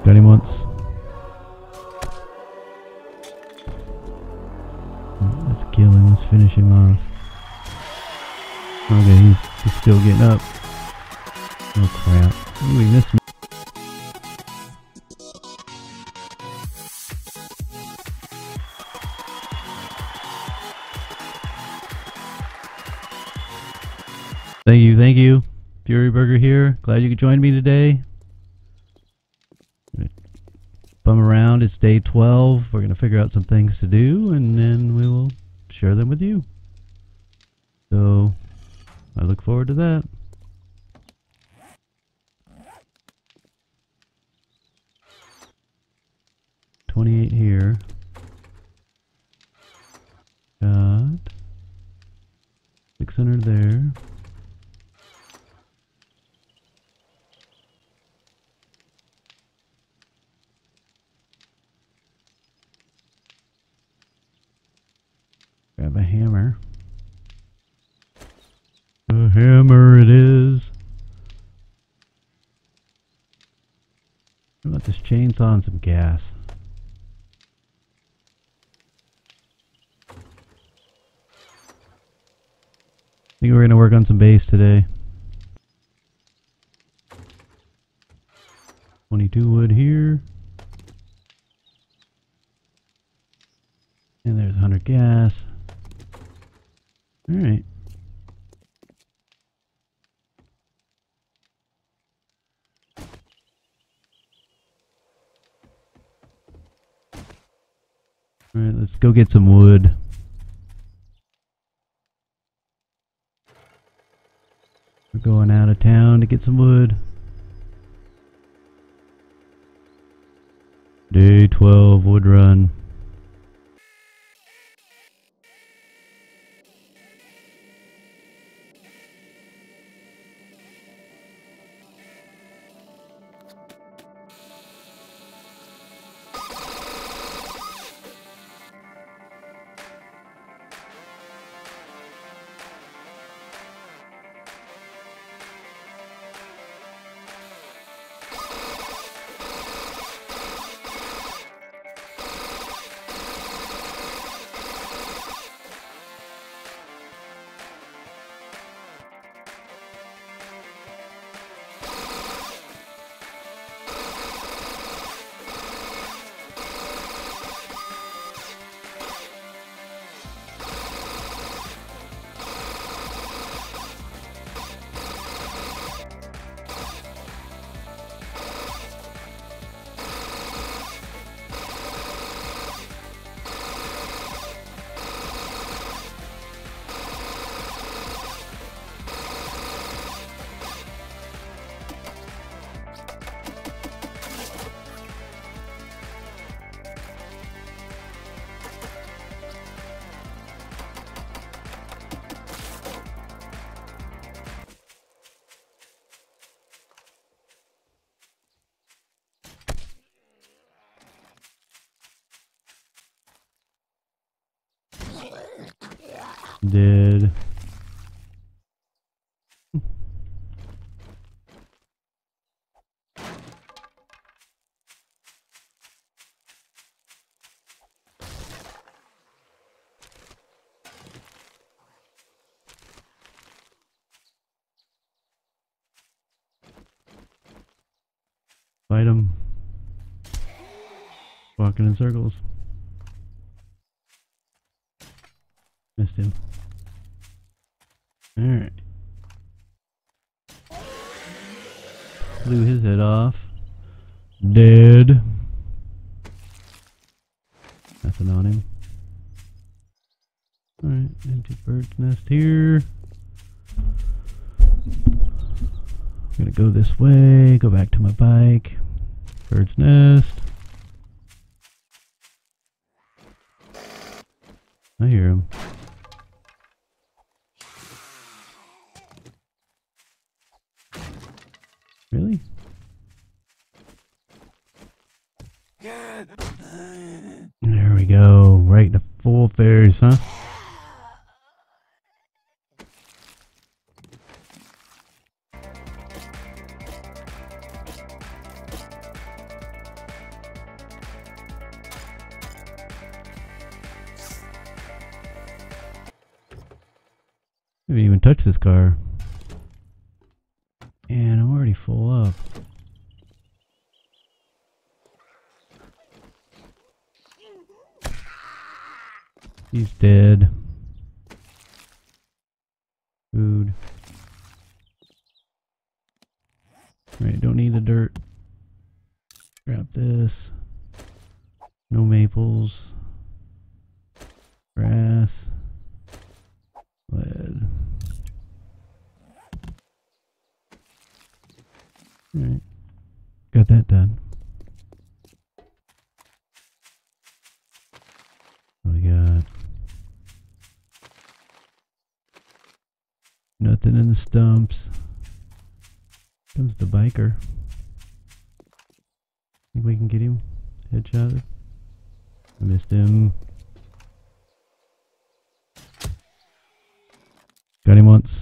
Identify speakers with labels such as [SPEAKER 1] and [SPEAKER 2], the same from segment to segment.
[SPEAKER 1] Got him once. Let's kill him. Let's finish him off. Okay, he's still getting up. Oh crap. Ooh, he missed me. Thank you. Fury Burger here. Glad you could join me today. Bum around. It's day 12. We're going to figure out some things to do, and then we will share them with you. So, I look forward to that. $28 here. Got 600 there. Grab a hammer. A hammer it is. What about this chainsaw and some gas? I think we're going to work on some base today. 22 wood here. And there's 100 gas. Alright. Alright, let's go get some wood. We're going out of town to get some wood. Day 12 wood run. Dead. Fight him. Walking in circles. Missed him. Alright. Blew his head off. Dead. Nothing on him. Alright, empty bird's nest here. I'm gonna go this way, go back to my bike. Bird's nest. I hear him. Really? There we go. Right in the full face, huh? haven't even touched this car. And I'm already full up. He's dead. Food. Alright, don't need the dirt. Grab this. No maples. Grass. Lead. Alright. Got that done. What we got? Nothing in the stumps. Comes the biker. Think we can get him? Headshot. I missed him. Got him once.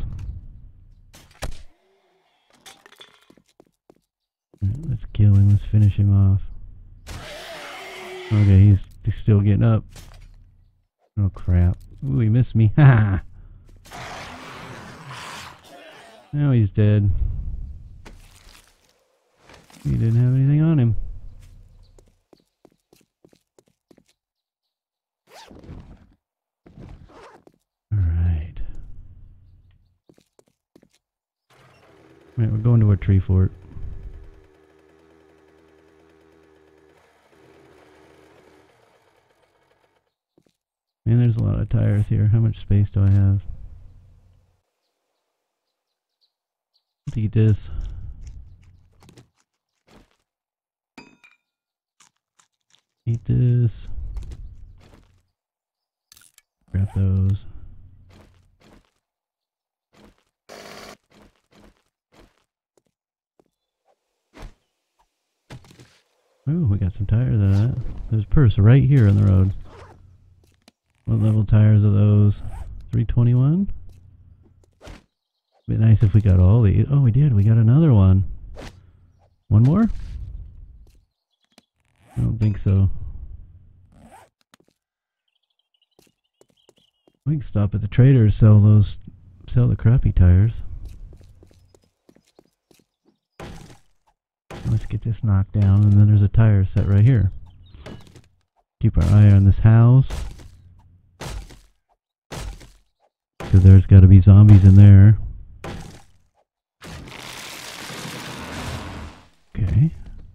[SPEAKER 1] Let's kill him. Let's finish him off. Okay, he's still getting up. Oh crap. Ooh, he missed me. Ha! Now he's dead. He didn't have anything on him. Alright. Alright, we're going to our tree fort. And there's a lot of tires here. How much space do I have? Let's eat this. Eat this. Grab those. Oh, we got some tires out of that. There's a purse right here on the road. What level tires are those? 321? Be nice if we got all these. Oh, we did. We got another one. One more? I don't think so. We can stop at the trader, sell the crappy tires. Let's get this knocked down, and then there's a tire set right here. Keep our eye on this house. Because there's got to be zombies in there. Okay.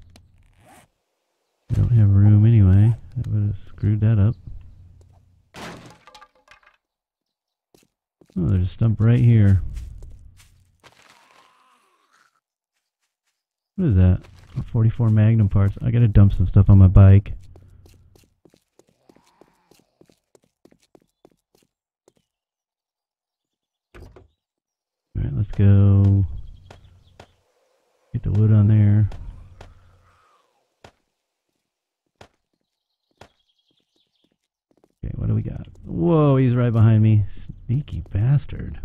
[SPEAKER 1] We don't have room anyway. That would have screwed that up. Oh, there's a stump right here. What is that? 44 Magnum parts. I gotta dump some stuff on my bike. Alright, let's go. Get the wood on there. Okay, what do we got? Whoa, he's right behind me. Sneaky bastard.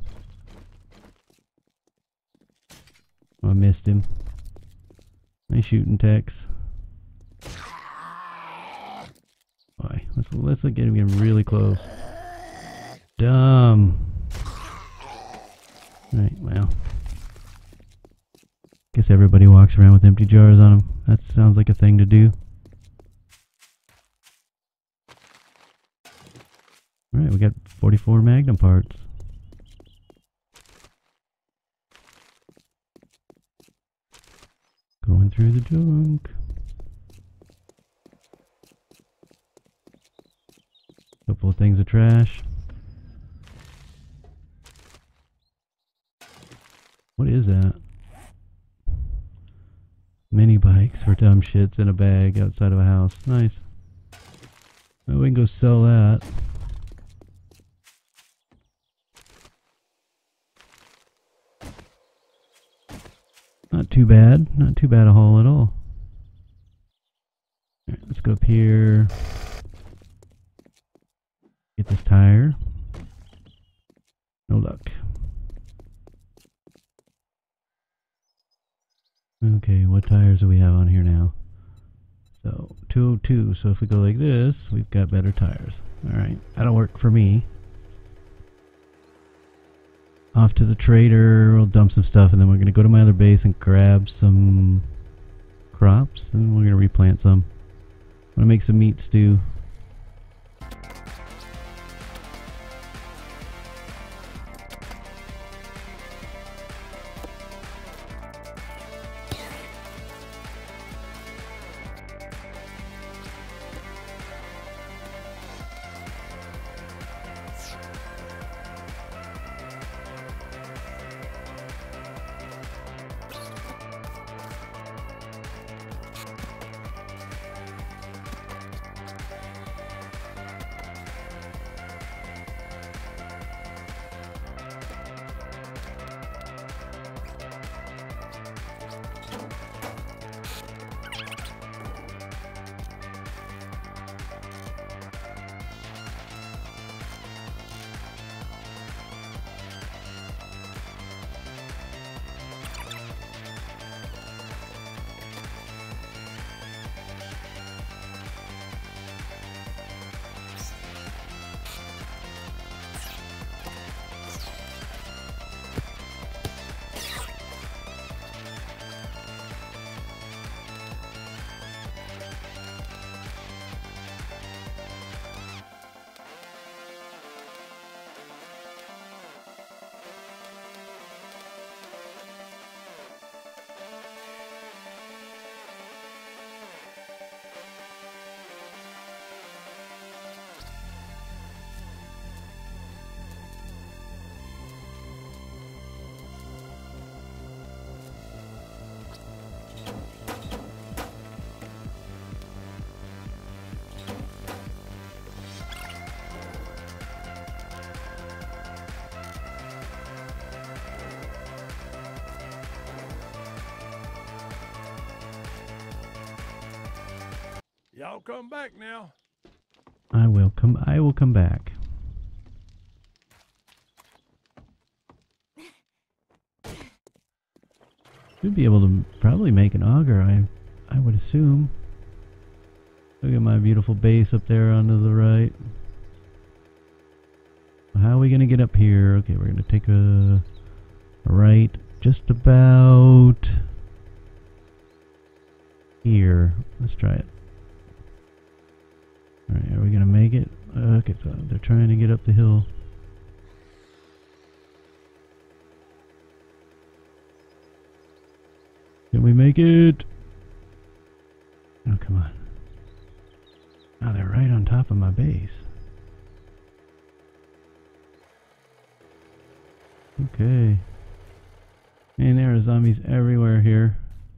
[SPEAKER 1] Oh, I missed him. Nice shooting, Tex. Boy, let's get him getting really close. Dumb. Right, well. Guess everybody walks around with empty jars on them. That sounds like a thing to do. Alright, we got 44 Magnum parts. Going through the junk. Couple of things of trash. What is that? Mini bikes for dumb shits in a bag outside of a house. Nice. Well, we can go sell that. Not too bad. Not too bad a haul at all. Alright, let's go up here. Get this tire. No luck. Okay, what tires do we have on here now? So, 202. So if we go like this, we've got better tires. Alright, that'll work for me. off to the trader. We'll dump some stuff, and then we're going to go to my other base and grab some crops, and we're going to replant some. I'm going to make some meat stew.
[SPEAKER 2] Y'all come back now.
[SPEAKER 1] I will come back. Should be able to probably make an auger, I would assume. Look at my beautiful base up there onto the right. How are we gonna get up here? Okay, we're gonna take a right just about here. Let's try it. Alright, are we gonna make it? Okay, so they're trying to get up the hill. Can we make it? Oh, come on. Oh, they're right on top of my base. Okay. And there are zombies everywhere here.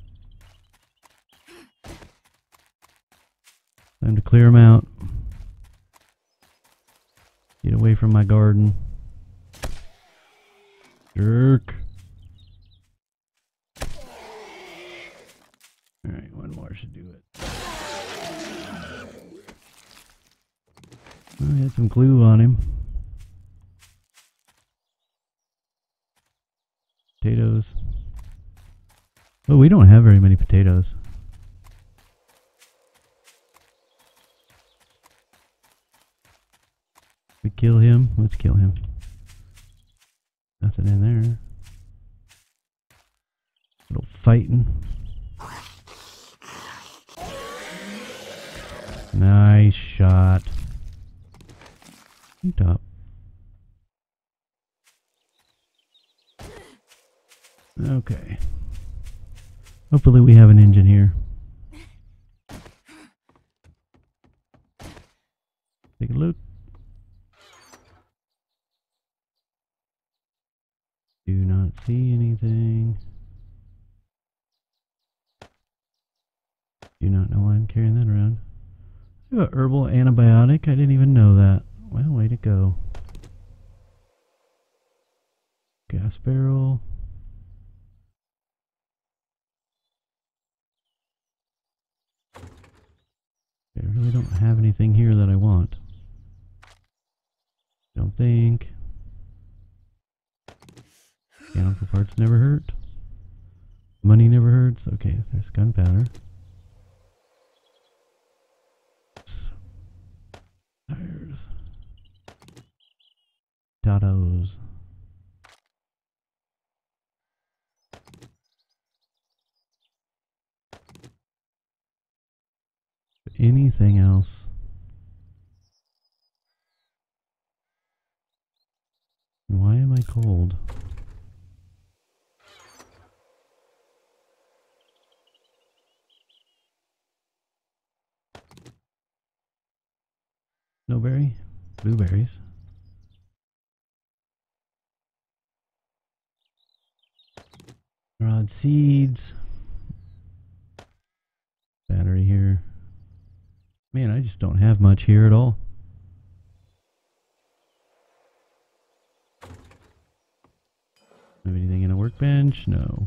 [SPEAKER 1] Time to clear them out. Get away from my garden. Jerk. Alright, one more should do it. I had some glue on him. Potatoes. Oh, we don't have very many potatoes. We kill him? Let's kill him. Nothing in there. Little fighting. Nice shot. Top. Okay. Hopefully we have an engine here. Take a look. Do not see anything. Do not know why I'm carrying that around. I have a herbal antibiotic. I didn't even know that. Well, way to go. Gas barrel. I really don't have anything here that I want. Don't think. Mechanical parts never hurt. Money never hurts. Okay, there's gunpowder. Tires. Potatoes. anything else. Why am I cold? Snowberry? Blueberries. Rod seeds. Battery here. Man, I just don't have much here at all. Have anything in a workbench? No.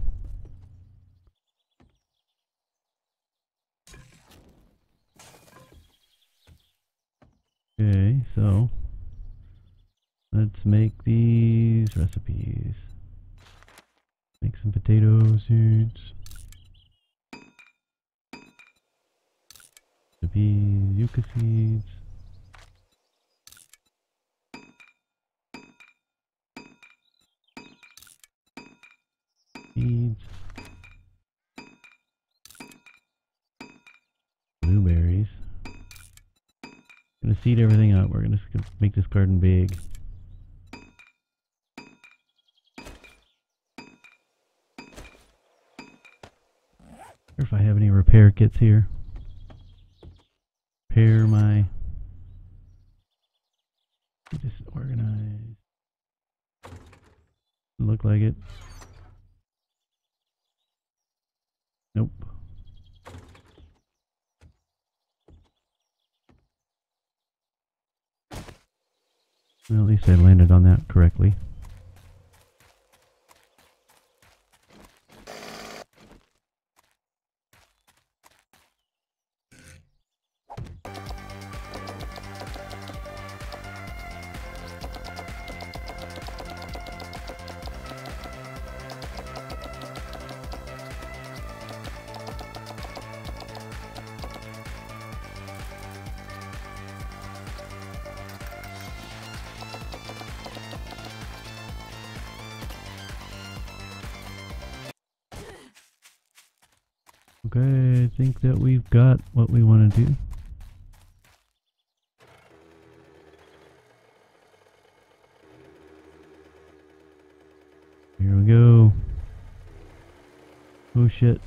[SPEAKER 1] Okay, so let's make these recipes. Make some potato seeds. Peas, yucca seeds. Seeds. Blueberries. Gonna seed everything up. We're gonna make this garden big. If I have any repair kits here. Repair my. Just organize. Look like it. Nope. Well, at least I landed on that correctly. Okay, I think that we've got what we want to do. Here we go. Oh shit.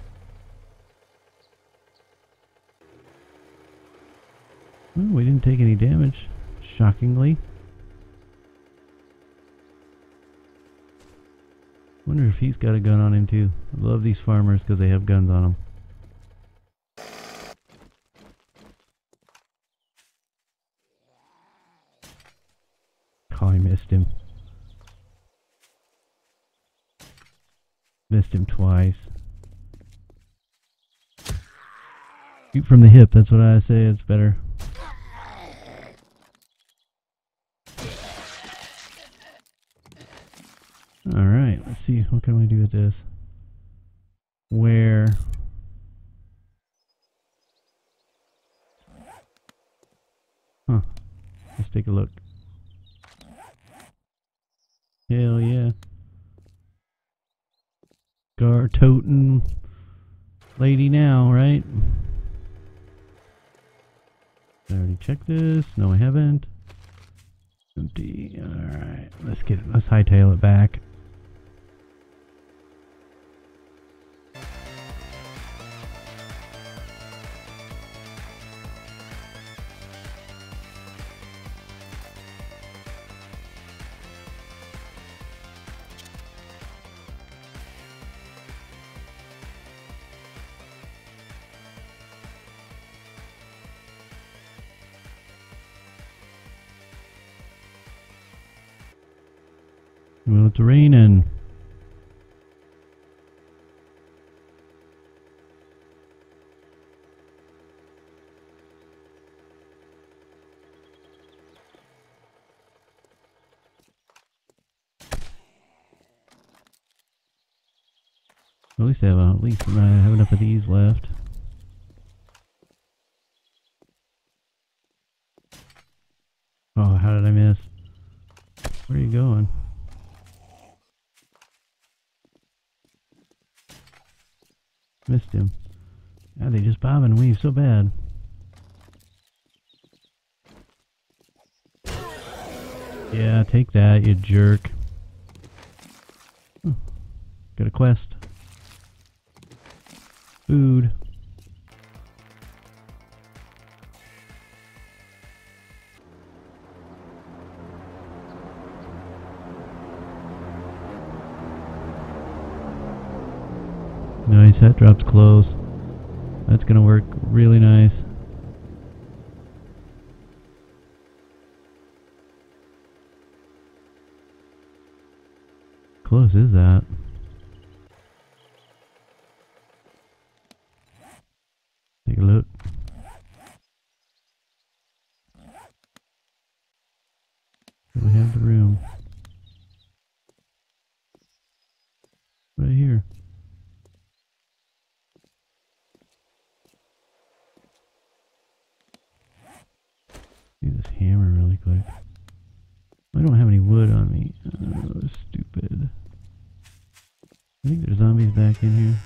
[SPEAKER 1] Well, we didn't take any damage, shockingly. Wonder if he's got a gun on him too. I love these farmers because they have guns on them. Oh, I missed him. Missed him twice. Shoot from the hip, that's what I say, it's better. Alright, let's see, what can we do with this? Where? Huh. Let's take a look. Hell yeah. Gar-toting lady now, right? I already checked this. No, I haven't. Empty. Alright, let's hightail it back. Well, it's raining. At least I have enough of these left. Oh, how did I miss? Where are you going? Missed him. God, they just bob and weave so bad. Yeah, take that, you jerk. Got a quest. Food. Nice, that drops close. That's gonna work really nice. Close is that? Take a look. We have the room. Right here. Do this hammer really quick. I don't have any wood on me. Oh, stupid. I think there's zombies back in here.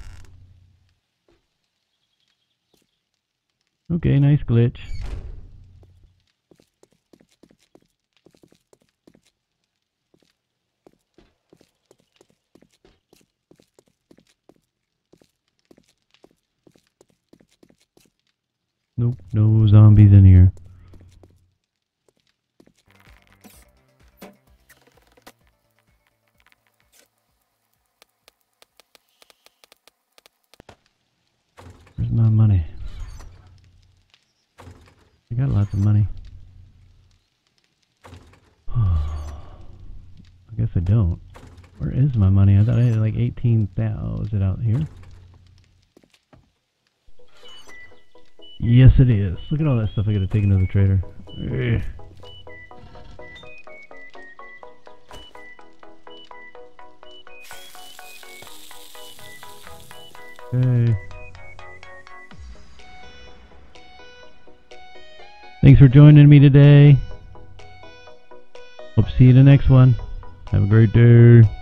[SPEAKER 1] Okay, nice glitch. Nope, no zombies in here. Where's my money? I got lots of money. I guess I don't. Where is my money? I thought I had like 18,000. Is it out here? Yes, it is. Look at all that stuff I gotta take into the trader. Ugh. Okay. Thanks for joining me today. Hope to see you in the next one. Have a great day.